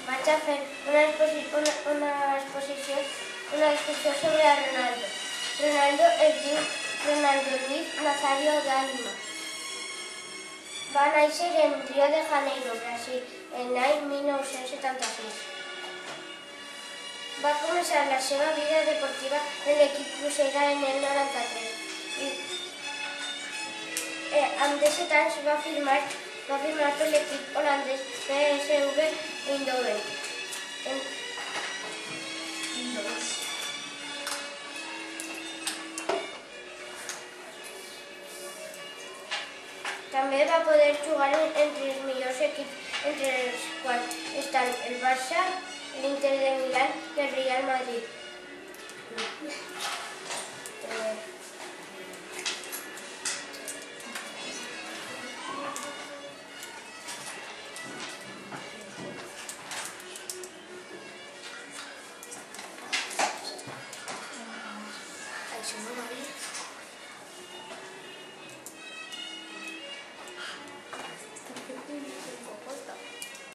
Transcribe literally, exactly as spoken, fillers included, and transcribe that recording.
vaig a fer una exposició, una, una exposició, una exposició sobre Ronaldo. Ronaldo es diu Ronaldo Luis Nazario da Lima. Va néixer en Rio de Janeiro, Brasil, en l'any mil nou-cents setanta-sis. Va començar la seva vida deportiva en l'equip Cruzeiro en el noranta-tres. I, eh, amb disset anys va firmar, va firmar per l'equip holandès P S V Eindhoven. En, També va poder jugar entre els millors equips, entre els quals estan el Barça, l'Inter de Milán i el Real Madrid. Això no va bé.